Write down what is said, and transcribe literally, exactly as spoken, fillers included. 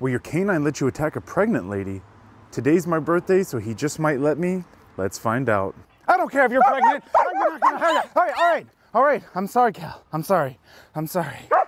Will your canine let you attack a pregnant lady? Today's my birthday, so he just might let me. Let's find out. I don't care if you're pregnant. I'm not gonna hurt you. All right, all right, all right. I'm sorry, Cal. I'm sorry. I'm sorry.